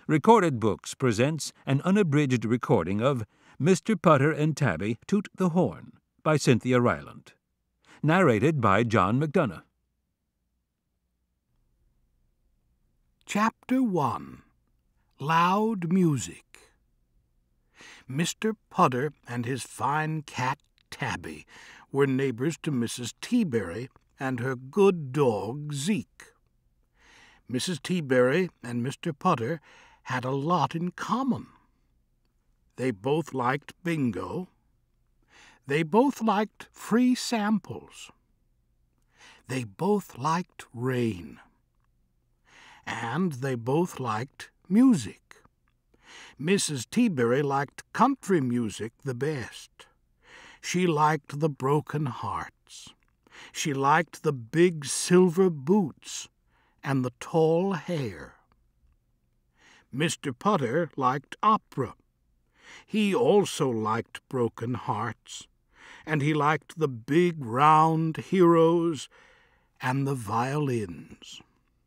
Recorded Books presents an unabridged recording of Mr. Putter and Tabby Toot the Horn by Cynthia Rylant. Narrated by John McDonough. Chapter 1. Loud Music. Mr. Putter and his fine cat Tabby were neighbors to Mrs. Teaberry and her good dog Zeke. Mrs. Teaberry and Mr. Putter had a lot in common. They both liked bingo. They both liked free samples. They both liked rain. And they both liked music. Mrs. Teaberry liked country music the best. She liked the broken hearts. She liked the big silver boots and the tall hair. Mr. Putter liked opera. He also liked broken hearts, and he liked the big round heroes and the violins.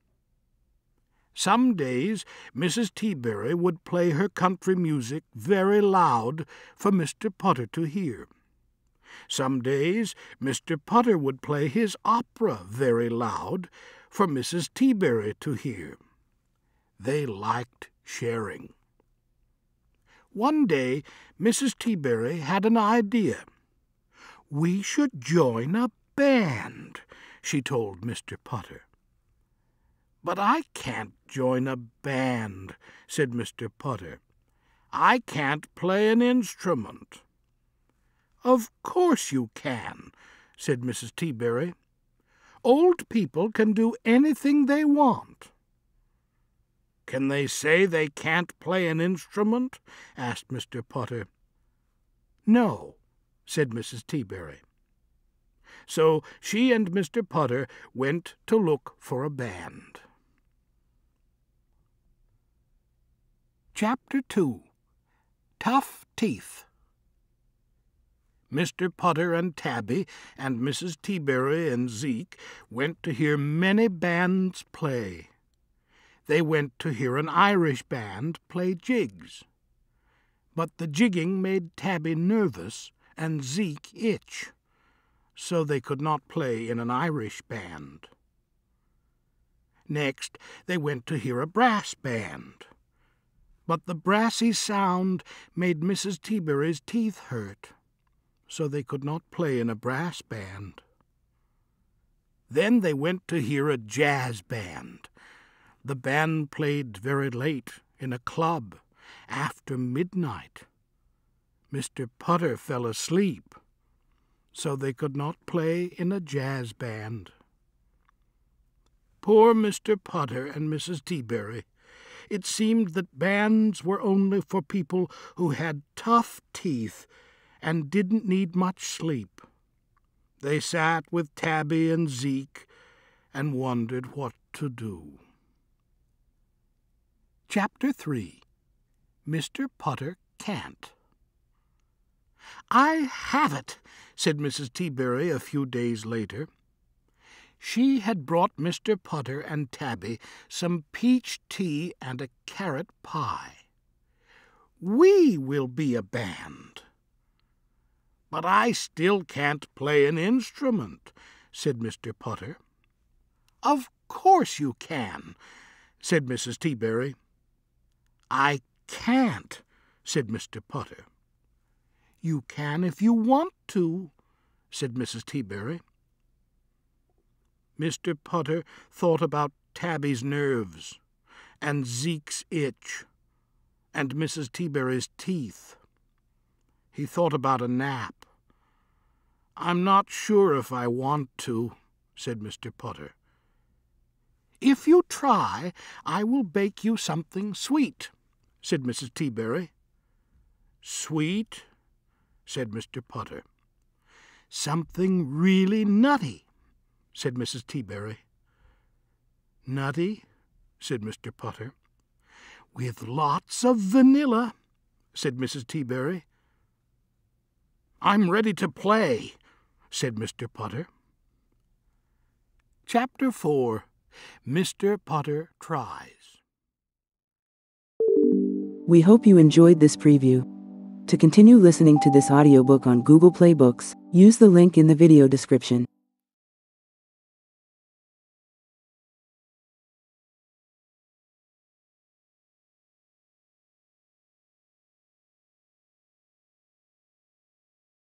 Some days Mrs. Teaberry would play her country music very loud for Mr. Putter to hear. Some days Mr. Putter would play his opera very loud for Mrs. Teaberry to hear. They liked sharing. One day Mrs. Teaberry had an idea. "We should join a band," she told Mr. Putter. "But I can't join a band," said Mr. Putter. "I can't play an instrument." "Of course you can," said Mrs. Teaberry. "Old people can do anything they want." "Can they say they can't play an instrument?" asked Mr. Putter. "No," said Mrs. Teaberry. So she and Mr. Putter went to look for a band. Chapter 2. Tough Teeth. Mr. Putter and Tabby and Mrs. Teaberry and Zeke went to hear many bands play. They went to hear an Irish band play jigs. But the jigging made Tabby nervous and Zeke itch, so they could not play in an Irish band. Next they went to hear a brass band. But the brassy sound made Mrs. Teaberry's teeth hurt, so they could not play in a brass band. Then they went to hear a jazz band. The band played very late in a club, after midnight. Mr. Putter fell asleep, so they could not play in a jazz band. Poor Mr. Putter and Mrs. Teaberry! It seemed that bands were only for people who had tough teeth and didn't need much sleep. They sat with Tabby and Zeke and wondered what to do. Chapter 3. Mr. Putter Can't. "I have it," said Mrs. Teaberry a few days later. She had brought Mr. Putter and Tabby some peach tea and a carrot pie. "We will be a band." "But I still can't play an instrument," said Mr. Putter. "Of course you can," said Mrs. Teaberry. "I can't," said Mr. Putter. "You can if you want to," said Mrs. Teaberry. Mr. Putter thought about Tabby's nerves, and Zeke's itch, and Mrs. Teaberry's teeth. He thought about a nap. "I'm not sure if I want to," said Mr. Putter. "If you try, I will bake you something sweet," said Mrs. Teaberry. "Sweet?" said Mr. Putter. "Something really nutty," said Mrs. Teaberry. "Nutty?" said Mr. Putter. "With lots of vanilla," said Mrs. Teaberry. "I'm ready to play," said Mr. Putter. Chapter 4. Mr. Putter Tries. We hope you enjoyed this preview. To continue listening to this audiobook on Google Play Books, use the link in the video description.